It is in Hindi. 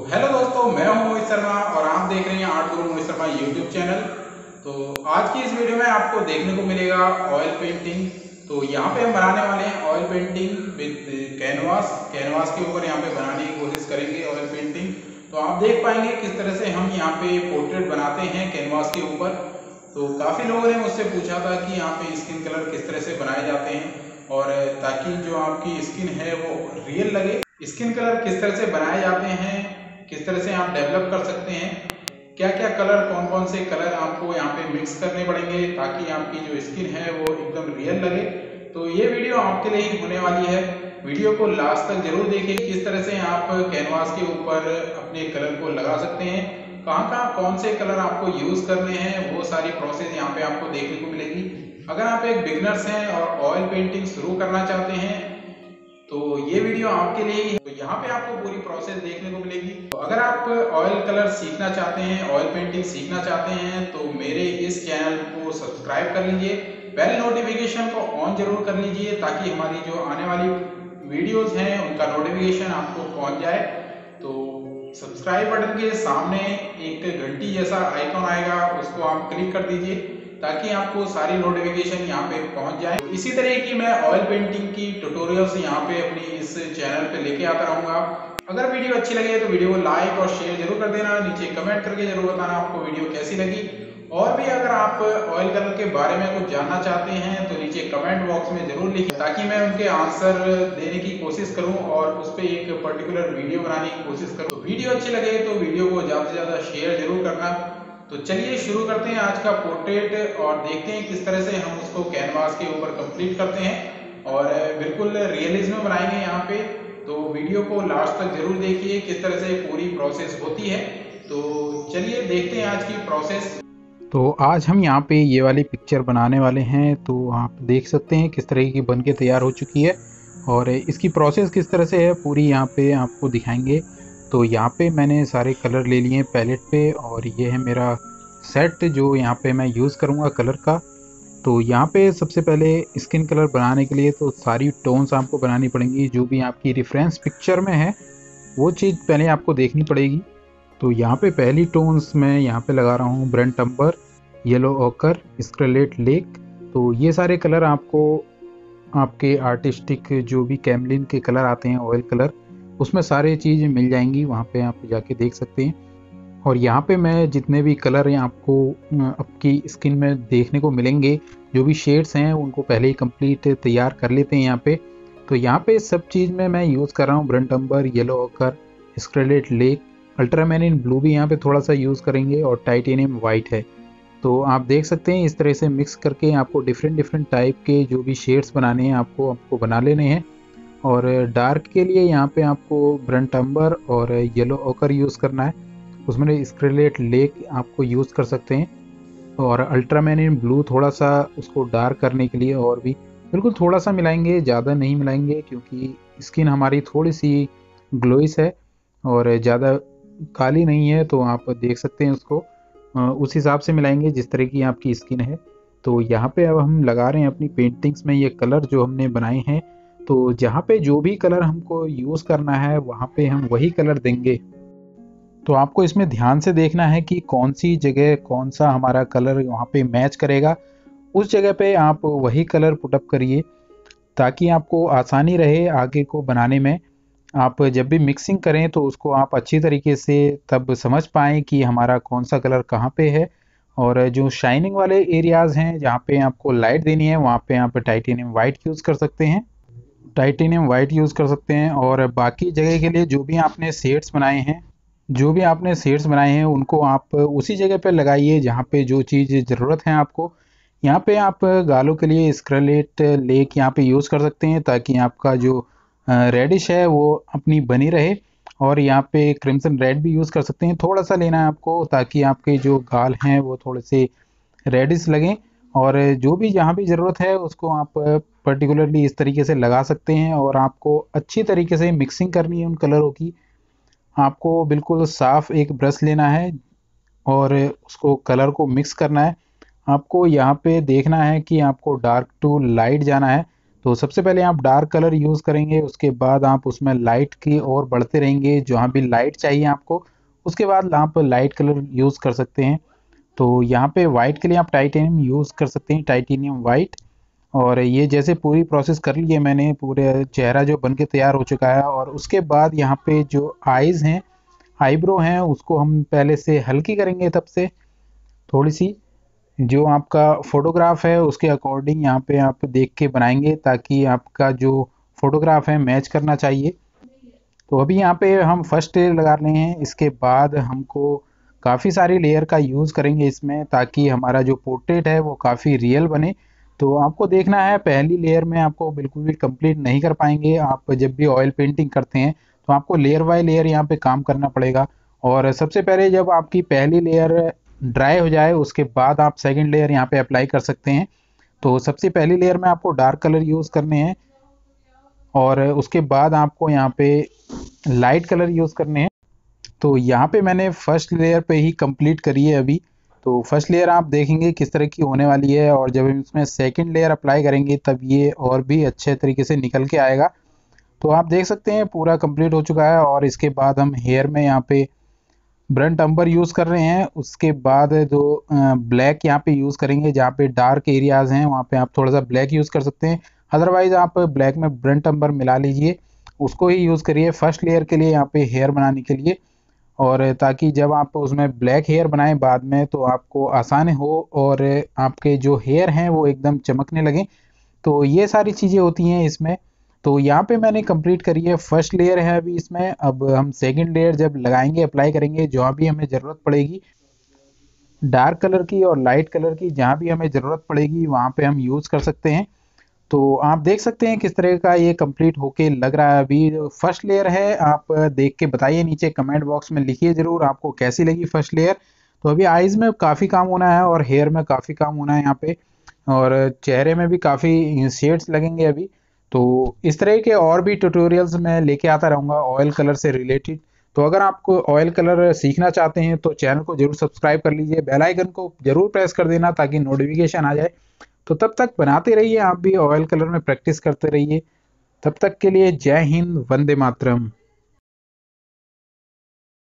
हेलो दोस्तों, मैं हूं मोहित शर्मा और आप देख रहे हैं आर्ट गुरु मोहित शर्मा यूट्यूब चैनल। तो आज की इस वीडियो में आपको देखने को मिलेगा ऑयल पेंटिंग। तो यहाँ पे हम बनाने वाले हैं ऑयल पेंटिंग विद कैनवास के ऊपर यहाँ पे बनाने की कोशिश करेंगे ऑयल पेंटिंग। तो आप देख पाएंगे किस तरह से हम यहाँ पे पोर्ट्रेट बनाते हैं कैनवास के ऊपर। तो काफ़ी लोगों ने मुझसे पूछा था कि यहाँ पे स्किन कलर किस तरह से बनाए जाते हैं और ताकि जो आपकी स्किन है वो रियल लगे। स्किन कलर किस तरह से बनाए जाते हैं, किस तरह से आप डेवलप कर सकते हैं, क्या क्या कलर, कौन कौन से कलर आपको यहाँ पे मिक्स करने पड़ेंगे ताकि आपकी जो स्किन है वो एकदम रियल लगे। तो ये वीडियो आपके लिए ही होने वाली है। वीडियो को लास्ट तक जरूर देखिए किस तरह से आप कैनवास के ऊपर अपने कलर को लगा सकते हैं, कहाँ कहाँ कौन से कलर आपको यूज करने हैं, वो सारी प्रोसेस यहाँ पे आपको देखने को मिलेगी। अगर आप एक बिगनर्स हैं और ऑयल पेंटिंग शुरू करना चाहते हैं तो ये वीडियो आपके लिए ही है। तो यहाँ पे आपको पूरी प्रोसेस देखने को मिलेगी। तो अगर आप ऑयल कलर सीखना चाहते हैं, ऑयल पेंटिंग सीखना चाहते हैं तो मेरे इस चैनल को सब्सक्राइब कर लीजिए, बेल नोटिफिकेशन को ऑन जरूर कर लीजिए ताकि हमारी जो आने वाली वीडियोस हैं उनका नोटिफिकेशन आपको पहुंच जाए। तो सब्सक्राइब बटन के सामने एक घंटी जैसा आइकॉन आएगा, उसको आप क्लिक कर दीजिए ताकि आपको सारी नोटिफिकेशन यहाँ पे पहुंच जाए। इसी तरह की मैं ऑयल पेंटिंग की ट्यूटोरियल्स यहाँ पे अपनी इस चैनल पे लेके आता रहूंगा। अगर वीडियो अच्छी लगे तो वीडियो को लाइक और शेयर जरूर कर देना, नीचे कमेंट करके जरूर बताना आपको वीडियो कैसी लगी। और भी अगर आप ऑयल कलर के बारे में कुछ जानना चाहते हैं तो नीचे कमेंट बॉक्स में जरूर लिखें ताकि मैं उनके आंसर देने की कोशिश करूं और उस पर एक पर्टिकुलर वीडियो बनाने की कोशिश करूं। तो वीडियो अच्छी लगे तो वीडियो को ज़्यादा से ज़्यादा शेयर जरूर करना। तो चलिए शुरू करते हैं आज का पोर्ट्रेट और देखते हैं किस तरह से हम उसको कैनवास के ऊपर कंप्लीट करते हैं और बिल्कुल रियलिज्म में बनाएंगे यहाँ पे। तो वीडियो को लास्ट तक जरूर देखिए किस तरह से पूरी प्रोसेस होती है। तो चलिए देखते हैं आज की प्रोसेस। तो आज हम यहाँ पे ये वाली पिक्चर बनाने वाले हैं। तो आप देख सकते हैं किस तरह की बन के तैयार हो चुकी है और इसकी प्रोसेस किस तरह से है पूरी यहाँ पे आपको दिखाएंगे। तो यहाँ पे मैंने सारे कलर ले लिए हैं पैलेट पे और ये है मेरा सेट जो यहाँ पे मैं यूज़ करूँगा कलर का। तो यहाँ पे सबसे पहले स्किन कलर बनाने के लिए तो सारी टोन्स आपको बनानी पड़ेंगी, जो भी आपकी रेफरेंस पिक्चर में है वो चीज़ पहले आपको देखनी पड़ेगी। तो यहाँ पे पहली टोन्स मैं यहाँ पे लगा रहा हूँ ब्रंट अम्बर, येलो ओकर, स्क्रलेट लेक। तो ये सारे कलर आपको आपके आर्टिस्टिक जो भी कैमलिन के कलर आते हैं ऑयल कलर, उसमें सारे चीज़ मिल जाएंगी, वहाँ पे आप जाके देख सकते हैं। और यहाँ पे मैं जितने भी कलर हैं आपको आपकी स्किन में देखने को मिलेंगे, जो भी शेड्स हैं उनको पहले ही कंप्लीट तैयार कर लेते हैं यहाँ पे। तो यहाँ पे सब चीज़ में मैं यूज़ कर रहा हूँ ब्रंट अम्बर, येलो ओकर, स्क्रलेट लेक, अल्ट्रामैरिन ब्लू भी यहाँ पे थोड़ा सा यूज़ करेंगे और टाइटेनियम वाइट है। तो आप देख सकते हैं इस तरह से मिक्स करके आपको डिफरेंट टाइप के जो भी शेड्स बनाने हैं आपको बना लेने हैं। और डार्क के लिए यहाँ पे आपको ब्रंट अम्बर और येलो ओकर यूज़ करना है, उसमें स्क्रलेट लेक आपको यूज़ कर सकते हैं। और अल्ट्रामैरिन ब्लू थोड़ा सा उसको डार्क करने के लिए और भी बिल्कुल थोड़ा सा मिलाएंगे, ज़्यादा नहीं मिलाएंगे क्योंकि स्किन हमारी थोड़ी सी ग्लोइस है और ज़्यादा काली नहीं है। तो आप देख सकते हैं उसको उस हिसाब से मिलाएंगे जिस तरह की आपकी स्किन है। तो यहाँ पे अब हम लगा रहे हैं अपनी पेंटिंग्स में ये कलर जो हमने बनाए हैं। तो जहाँ पे जो भी कलर हमको यूज़ करना है वहाँ पे हम वही कलर देंगे। तो आपको इसमें ध्यान से देखना है कि कौन सी जगह कौन सा हमारा कलर वहाँ पे मैच करेगा, उस जगह पे आप वही कलर पुटअप करिए ताकि आपको आसानी रहे आगे को बनाने में। आप जब भी मिक्सिंग करें तो उसको आप अच्छी तरीके से तब समझ पाएँ कि हमारा कौन सा कलर कहाँ पे है। और जो शाइनिंग वाले एरियाज़ हैं जहाँ पे आपको लाइट देनी है वहाँ पे आप टाइटेनियम वाइट यूज़ कर सकते हैं, और बाकी जगह के लिए जो भी आपने शेड्स बनाए हैं उनको आप उसी जगह पे लगाइए जहाँ पे जो चीज़ ज़रूरत है आपको। यहाँ पे आप गालों के लिए स्क्रलेट लेक यहाँ पे यूज़ कर सकते हैं ताकि आपका जो रेडिश है वो अपनी बनी रहे। और यहाँ पे क्रिम्सन रेड भी यूज़ कर सकते हैं, थोड़ा सा लेना है आपको ताकि आपके जो गाल हैं वो थोड़े से रेडिश लगें। और जो भी जहाँ भी ज़रूरत है उसको आप पर्टिकुलरली इस तरीके से लगा सकते हैं। और आपको अच्छी तरीके से मिक्सिंग करनी है उन कलरों की। आपको बिल्कुल साफ़ एक ब्रश लेना है और उसको कलर को मिक्स करना है। आपको यहाँ पे देखना है कि आपको डार्क टू लाइट जाना है तो सबसे पहले आप डार्क कलर यूज़ करेंगे, उसके बाद आप उसमें लाइट की ओर बढ़ते रहेंगे, जहाँ भी लाइट चाहिए आपको उसके बाद आप लाइट कलर यूज़ कर सकते हैं। तो यहाँ पे वाइट के लिए आप टाइटेनियम यूज़ कर सकते हैं, टाइटेनियम वाइट। और ये जैसे पूरी प्रोसेस कर ली है मैंने, पूरे चेहरा जो बन के तैयार हो चुका है। और उसके बाद यहाँ पे जो आईज़ हैं, आईब्रो हैं, उसको हम पहले से हल्की करेंगे, तब से थोड़ी सी जो आपका फोटोग्राफ है उसके अकॉर्डिंग यहाँ पे आप देख के बनाएंगे, ताकि आपका जो फोटोग्राफ है मैच करना चाहिए। तो अभी यहाँ पे हम फर्स्ट लेयर लगा रहे हैं, इसके बाद हमको काफ़ी सारी लेयर का यूज़ करेंगे इसमें, ताकि हमारा जो पोर्ट्रेट है वो काफ़ी रियल बने। तो आपको देखना है, पहली लेयर में आपको बिल्कुल भी कंप्लीट नहीं कर पाएंगे। आप जब भी ऑयल पेंटिंग करते हैं तो आपको लेयर बाय लेयर यहाँ पे काम करना पड़ेगा। और सबसे पहले जब आपकी पहली लेयर ड्राई हो जाए उसके बाद आप सेकेंड लेयर यहाँ पे अप्लाई कर सकते हैं। तो सबसे पहली लेयर में आपको डार्क कलर यूज़ करने हैं और उसके बाद आपको यहाँ पे लाइट कलर यूज़ करने हैं। तो यहाँ पे मैंने फर्स्ट लेयर पे ही कंप्लीट करी है अभी। तो फर्स्ट लेयर आप देखेंगे किस तरह की होने वाली है, और जब हम इसमें सेकंड लेयर अप्लाई करेंगे तब ये और भी अच्छे तरीके से निकल के आएगा। तो आप देख सकते हैं पूरा कंप्लीट हो चुका है। और इसके बाद हम हेयर में यहाँ पे ब्रंट अम्बर यूज़ कर रहे हैं। उसके बाद जो ब्लैक यहाँ पे यूज़ करेंगे, जहाँ पे डार्क एरियाज़ हैं वहाँ पे आप थोड़ा सा ब्लैक यूज़ कर सकते हैं। अदरवाइज़ आप ब्लैक में ब्रंट अम्बर मिला लीजिए, उसको ही यूज़ करिए फर्स्ट लेयर के लिए, यहाँ पे हेयर बनाने के लिए। और ताकि जब आप उसमें ब्लैक हेयर बनाएं बाद में तो आपको आसान हो और आपके जो हेयर हैं वो एकदम चमकने लगें। तो ये सारी चीज़ें होती हैं इसमें। तो यहाँ पे मैंने कंप्लीट करी है, फर्स्ट लेयर है अभी इसमें। अब हम सेकंड लेयर जब लगाएंगे, अप्लाई करेंगे, जहाँ भी हमें ज़रूरत पड़ेगी डार्क कलर की और लाइट कलर की, जहाँ भी हमें ज़रूरत पड़ेगी वहाँ पे हम यूज़ कर सकते हैं। तो आप देख सकते हैं किस तरह का ये कंप्लीट होके लग रहा है। अभी फर्स्ट लेयर है, आप देख के बताइए, नीचे कमेंट बॉक्स में लिखिए ज़रूर आपको कैसी लगी फर्स्ट लेयर। तो अभी आईज़ में काफ़ी काम होना है और हेयर में काफ़ी काम होना है यहाँ पे, और चेहरे में भी काफ़ी शेड्स लगेंगे अभी। तो इस तरह के और भी ट्यूटोरियल्स मैं लेके आता रहूँगा ऑयल कलर से रिलेटेड। तो अगर आपको ऑयल कलर सीखना चाहते हैं तो चैनल को जरूर सब्सक्राइब कर लीजिए, बेल आइकन को जरूर प्रेस कर देना ताकि नोटिफिकेशन आ जाए। तो तब तक बनाते रहिए, आप भी ऑयल कलर में प्रैक्टिस करते रहिए। तब तक के लिए जय हिंद, वंदे मातरम।